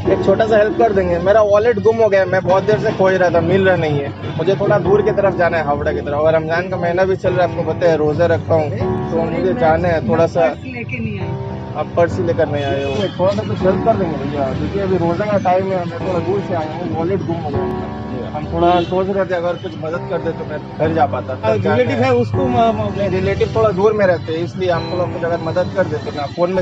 एक छोटा सा हेल्प कर देंगे। मेरा वॉलेट गुम हो गया, मैं बहुत देर से खोज रहा था, मिल रहा नहीं है। मुझे थोड़ा दूर की तरफ जाना है, हावड़ा की तरफ, और रमजान का महीना भी चल रहा है, आपको पता है, रोजा रखा हूँ, तो मुझे जाना है थोड़ा सा। लेके नहीं आए आप पर्स लेकर नहीं आए हो, थोड़ा सा कुछ हेल्प कर देंगे भैया, क्योंकि अभी रोजा का टाइम है, मैं थोड़ा दूर से आया हूँ, वॉलेट गुम हो गया। हम थोड़ा सोच रहे थे अगर कुछ मदद कर दे तो मैं घर जा पाता। रिलेटिव है उसको रिलेटिव थोड़ा दूर में रहते हैं, इसलिए आप लोग कुछ अगर मदद कर देते ना फोन में।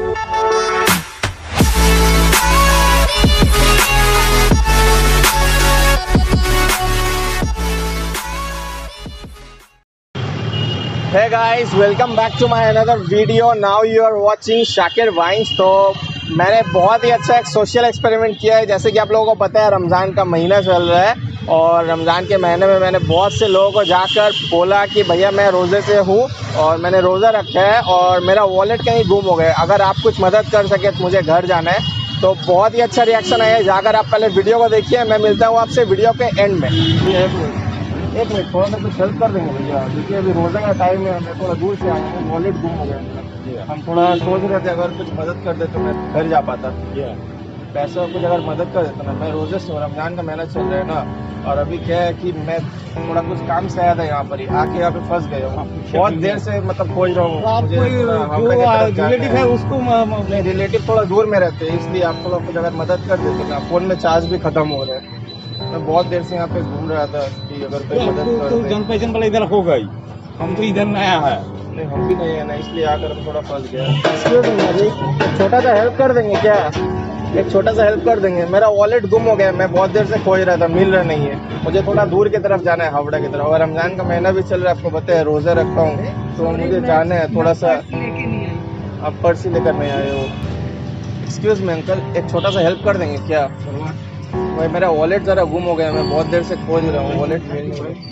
Hey guys, welcome back to my another video. Now you are watching Shakir vines. तो मैंने बहुत ही अच्छा एक सोशल एक्सपेरिमेंट किया है। जैसे कि आप लोगों को पता है, रमज़ान का महीना चल रहा है, और रमज़ान के महीने में मैंने बहुत से लोगों को जाकर बोला कि भैया मैं रोज़े से हूँ और मैंने रोज़ा रखा है और मेरा वॉलेट कहीं गुम हो गया, अगर आप कुछ मदद कर सके तो मुझे घर जाना है। तो बहुत ही अच्छा रिएक्शन आया। जाकर आप पहले वीडियो को देखिए, मैं मिलता हूँ आपसे वीडियो के एंड में। एक मिनट, थोड़ा सा कुछ हेल्प कर देंगे भैया, क्योंकि अभी रोजा का टाइम है, मैं थोड़ा दूर से आया हूँ, वॉलेट गुम हो गया। हम थोड़ा सोच रहे थे अगर कुछ मदद कर दे तो मैं घर जा पाता। पैसा कुछ अगर मदद कर देता ना, मैं रोजे से, रमजान का महीना चल रहा है ना, और अभी क्या है कि मैं थोड़ा कुछ काम से आया था यहाँ पर ही, आके यहाँ पे फंस गया हूँ, बहुत देर से मतलब खोज रहा हूँ। रिलेटिव है उसको रिलेटिव थोड़ा दूर में रहते हैं, इसलिए आप लोग कुछ अगर मदद कर देते ना, फोन में चार्ज भी खत्म हो रहा है। मैं बहुत देर से यहाँ पे घूम रहा था कि अगर कोई मदद कर दे। जान पहचान वाला इधर हो गई, हम तो इधर नया है। नहीं, हम भी नहीं है ना, इसलिए आकर हम थोड़ा फंस गया। एक छोटा सा हेल्प कर देंगे क्या? एक छोटा सा हेल्प कर देंगे। मेरा वॉलेट गुम हो गया, मैं बहुत देर से खोज रहा था, मिल रहा नहीं है। मुझे थोड़ा दूर की तरफ जाना है, हावड़ा की तरफ, और रमजान का महीना भी चल रहा है, आपको पता है, रोजा रखा हूँ, तो मुझे जाना है थोड़ा सा। आप पर्स लेकर नहीं आए हो। एक्सक्यूज मी अंकल, एक छोटा सा हेल्प कर देंगे क्या? भाई मेरा वॉलेट जरा गुम हो गया, मैं बहुत देर से खोज रहा हूँ, वॉलेट मिल नहीं रहा।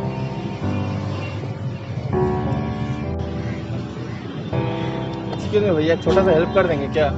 एक्सक्यूज मी भैया, एक छोटा सा हेल्प कर देंगे क्या?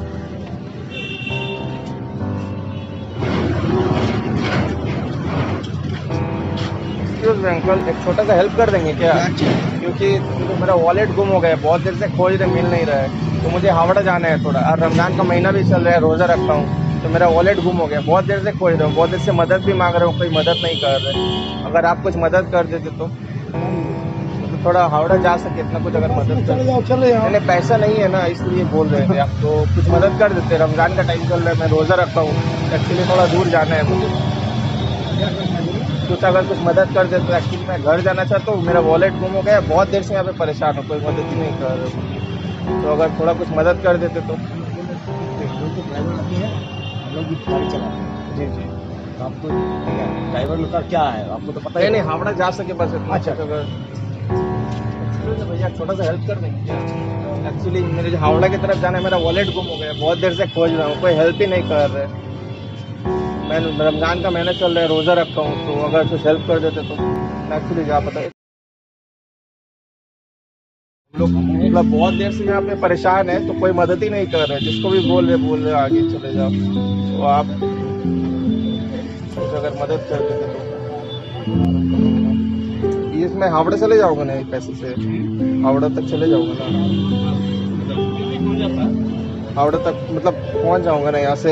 एक्सक्यूज मी अंकल, एक छोटा सा हेल्प कर देंगे क्या? क्योंकि मेरा वॉलेट गुम हो गया, बहुत देर से खोज रहे, मिल नहीं रहा है, तो मुझे हावड़ा जाना है थोड़ा, और रमजान का महीना भी चल रहा है, रोजा रखता हूँ, तो मेरा वॉलेट गुम हो गया, बहुत देर से खोज रहा हूँ, बहुत देर से मदद भी मांग रहा हूँ, कोई मदद नहीं कर रहे। अगर आप कुछ मदद कर देते तो थोड़ा हावड़ा जा सके, इतना कुछ अगर मदद चले मैंने पैसा नहीं है ना, इसलिए बोल रहे थे आप, तो कुछ मदद कर देते। रमजान का टाइम चल रहा है, मैं रोज़ा रखता हूँ, एक्चुअली थोड़ा दूर जाना है मुझे, कुछ अगर कुछ मदद कर देते। एक्चुअली मैं घर जाना चाहता हूँ, मेरा वॉलेट गुम हो गया, बहुत देर से यहाँ पे परेशान हूँ, कोई मदद ही नहीं कर रहे, तो अगर थोड़ा कुछ मदद कर देते तो। जी जी, आपको ड्राइवर लोग का क्या है आपको तो पता है। नहीं, हावड़ा जा सके बस इतना। अच्छा, अगर भैया छोटा सा हेल्प कर देंगे क्या? एक्चुअली मेरे हावड़ा की तरफ जाना है, मेरा वॉलेट गुम हो गया, बहुत देर से खोज रहा हूँ, कोई हेल्प ही नहीं कर रहे। मैं रमजान का महीना चल रहा है, रोज़ा रखा हूँ, तो अगर कुछ हेल्प कर देते तो मैं एक्चुअली जा पाता। लोग मतलब बहुत देर से यहाँ पे परेशान है, तो कोई मदद ही नहीं कर रहे, जिसको भी बोल रहे आगे चले जाओ, तो आप कुछ अगर मदद कर देते तो। इसमें हावड़ा चले जाऊंगा ना, पैसे से हावड़ा तक चले जाऊंगा ना, हावड़ा तक मतलब पहुंच जाऊंगा ना यहाँ से।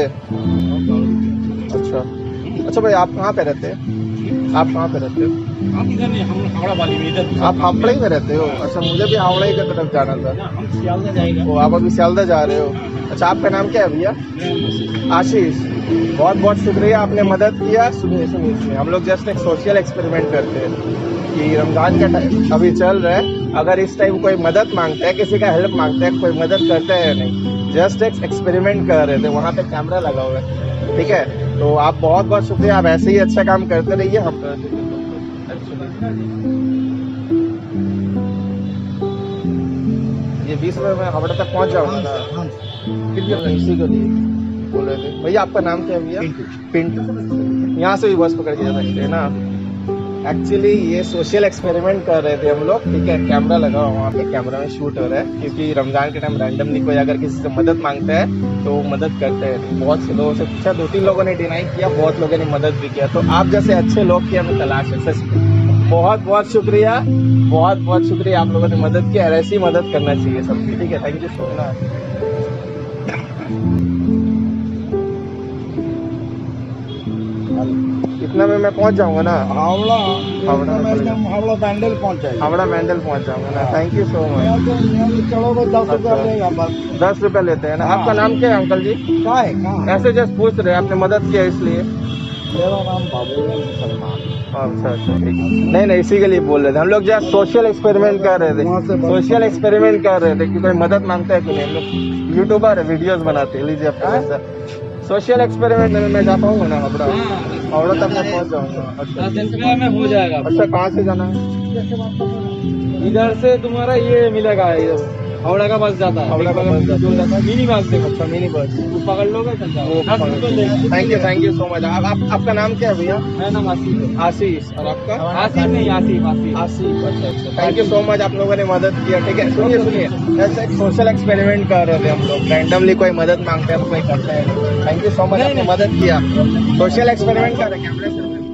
अच्छा भाई, आप कहाँ पे रहते हैं? आप कहाँ पे रहते हो? हम इधर नहीं, हम हावड़ा वाली में इधर। आप हावड़ा ही में रहते हो? अच्छा, मुझे भी हावड़ा ही की तरफ जाना था। हम सियालदा जाएगा। वो आप अभी सियालदा जा रहे हो? अच्छा, आपका नाम क्या है भैया? आशीष, बहुत बहुत शुक्रिया, आपने मदद किया। सुनिए, हम लोग जस्ट एक सोशल एक्सपेरिमेंट करते हैं कि रमजान का टाइम अभी चल रहा है, अगर इस टाइम कोई मदद मांगता है, किसी का हेल्प मांगता है, कोई मदद करता है या नहीं, जस्ट एक एक्सपेरिमेंट कर रहे थे। वहाँ पे कैमरा लगा हुआ है, ठीक है? तो आप बहुत बहुत शुक्रिया, आप ऐसे ही अच्छा काम करते रहिए। हम ये 20 मिनट में हावड़ा तक पहुँच जाऊँगा ना, इसी के लिए बोल रहे थे। भैया आपका नाम क्या है भैया? पिंटू। यहाँ से भी बस पकड़ के जा सकते हैं ना? एक्चुअली ये सोशल एक्सपेरिमेंट कर रहे थे हम लोग, ठीक है? कैमरा लगा हुआ वहाँ पे, कैमरा में शूट हो रहा है, क्योंकि रमजान के टाइम रैंडमली कोई अगर किसी से मदद मांगता है तो मदद करते हैं। बहुत से लोगों से पूछा, 2-3 लोगों ने डिनाई किया, बहुत लोगों ने मदद भी किया, तो आप जैसे अच्छे लोग की हमें तलाश है। सच में बहुत बहुत शुक्रिया, बहुत बहुत शुक्रिया, आप लोगों ने मदद की, ऐसी मदद करना चाहिए सबकी, ठीक है? Thank you so much. इतना में मैं पहुंच जाऊंगा ना, हावड़ा हावड़ा बैंडल पहुंच जाएगा। हावड़ा मैंडल पहुंच जाऊंगा ना। Thank you so much. चलो 10 रुपया लेगा बस। 10 रुपये लेते हैं ना। आपका नाम क्या है अंकल जी? क्या है कहाँ? ऐसे जस्ट पूछ रहे, आपने मदद किया इसलिए। मेरा नाम बाबू है, मुसलमान। अच्छा अच्छा ठीक है। नहीं इसी के लिए बोल रहे थे हम लोग, जस्ट सोशल एक्सपेरिमेंट कर रहे थे, सोशल एक्सपेरिमेंट कर रहे थे कि कोई मदद मांगता है कि नहीं। हम लोग यूट्यूबर है, वीडियोस बनाते हैं। लीजिए आपका पैसा। सोशल एक्सपेरिमेंट में मैं जा पाऊंगा ना हावड़ा? हावड़ा तक मैं पहुंच जाऊंगा। अच्छा 10 रुपया में हो जाएगा। अच्छा, कहाँ से जाना है? इधर से तुम्हारा ये मिलेगा, ये हावड़ा का बस जाता है, हावड़ा का बस जाता है। मिनी बस देखो। अच्छा मिनी बस, वो पकड़ लोगे चल जाओ। Thank you so much. आपका नाम क्या है भैया? मेरा नाम आसिफ है। आशीष। और आपका? आसिफ नहीं, आसिफ आसिफ। आसिफ। अच्छा अच्छा, थैंक यू सो मच, आप लोगों ने मदद किया। ठीक है, सुनिए ऐसे एक सोशल एक्सपेरिमेंट कर रहे थे हम लोग। रैंडमली कोई मदद मांगते हैं तो कोई करता है। थैंक यू सो मच, आपने मदद किया। सोशल एक्सपेरिमेंट कर रहे हैं। कैमरे से